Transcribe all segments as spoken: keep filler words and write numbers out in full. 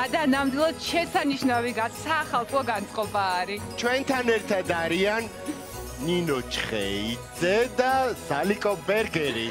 და ნამდვილად შესანიშნავი გასახალხო განწყობა არის. ჩვენთან ერთად არიან ნინო ჩხეიძე და ზალიკო ბერგერი.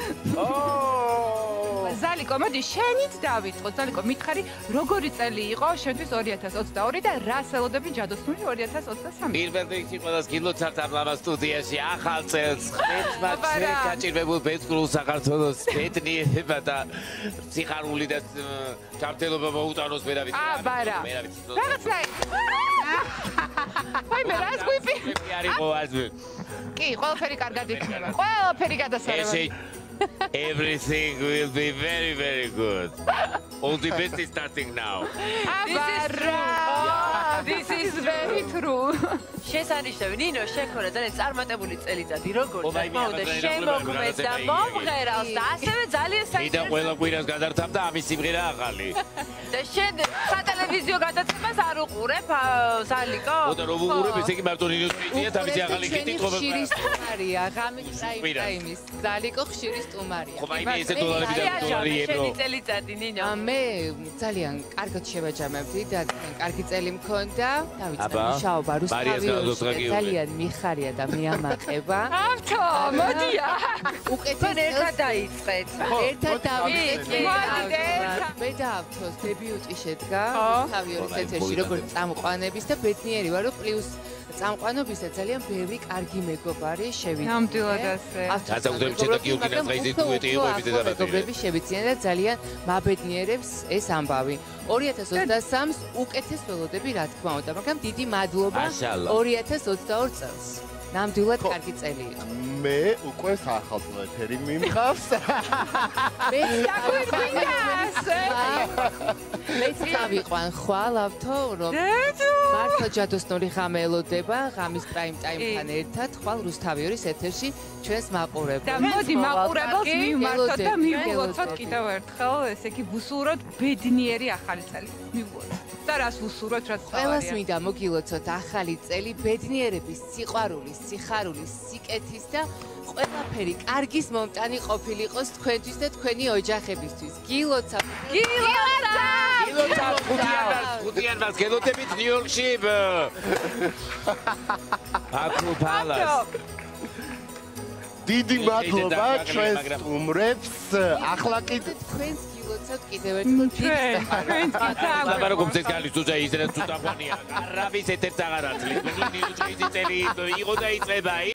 ზალიკო, მოდი შენით დავიწყოთ. ზალიკო, მითხარი, როგორი წელი იყო შენთვის ორი ათას ოცდაორი და რა სელოდები ჯადოსნური ორი ათას ოცდასამი? პირველ რიგში ყველას გილოცავთ ამ ლამაზ სტუდიაში ახალ წელს ხმეთმა გაჭირვებულ ბეწკრულ საქართველოს ბედნიერება და სიხარული და ჯანმრთელობა მოუტანოს ვერავითი. აბარა. რაღაცნაირად. ვაიმე, რას გვიპი? არისო აზრი. კი, ყველაფერი კარგად იქნება. ყველაფერი გადასარევად. Everything will be very, very good. All the best is starting now. This is very true. შესანიშნავი ნინო შექორა ძალიან წარმატებული წელიწადი როგორც მოუდა შემოქმედ და მომღერალს და ასევე ძალიან საინტერესო და ყველა კვირას გადართავ და ამის სიმღერა ახალი და შენ სატელევიზიო გადაცემას არ უყურებ ზალიკო? ოდა რომ უყურებ ესე იგი მარტო ნინოს ვიდეო თავისი ახალი ჰიტი ყოველ ხშირი სტუმარია ღამის ტაიმის ზალიკო ხშირი სტუმარია ხო მაინც ესე დოლარები და დოლარი ევრო შენი წელიწადი ნინო მე ძალიან კარგად შევაჯამებდი და კარგი წელი მქონდა დავიწყე მუშაობა რუსთავიაში ძალიან მიხარია და მიამაყება ავთო მოდია უკეთეს ერთად დაიწყეთ ერთად დავიწყეთ მე და ავთოს დებიუტი შედგა რუსთავის ეთერში როგორც წამყვანების და ბედნიერი ვარ რომ პლუს წამყვანობისა ძალიან ბევრი კარგი მეგობარი შევიწყე ნამდვილად ასე გასაუბრებით შედა გიორგი ნაძღაიძე დუეტი იყო ებიდე და მეგობრები შევიცინე და ძალიან მაბედნიერებს ეს ამბავი ორი ათას ოცდასამს უკეთეს ველოდები რა თქმა უნდა მაგრამ დიდი მადლობა ორი ათას ოცდაორ წელს ნამდვილად კარგი წელი იყო მე უკვე სახალხო ეთერი მიმყავს მე მეც გავიყვან ხვალ ავთო რომ მართლა ჯადოსნური ღამე ელოდება ღამის პრაიმ ტაიმთან ერთად ხვალ რუსთავის ეთერში ჩვენს მაყურებელს და მოდი მაყურებელს მივმართოთ და მივულოცოთ კიდევ ერთხელ ესე იგი ვუსურვოთ ბედნიერი ახალი წელი მივულოცოთ და რას ვუსურვოთ რაც ყველას მინდა მოგილოცოთ ახალი წელი ბედნიერების სიყვარულის სიხარულის სიკეთის და ყველაფერი კარგის მომტანი ყოფილიყოს თქვენთვის და თქვენი ოჯახებისთვის გილოცავთ გილოცავთ გილოცავთ ხუთიან მას გელოდებით ნიუ-იორკში აკრუ პალას დიდი მადლობა ჩვენს სტუმრებს ახლა კიდე თქვენს გილოცავთ კიდევ ერთხელ ჩვენ თქვენს გილოცავთ ლაბარო კომცეს გალის თუცა ისედაც თუთაყვანია არავის ეთერს აღარ აცლით ნინო ჩხეიძე წელი იყო და იწყება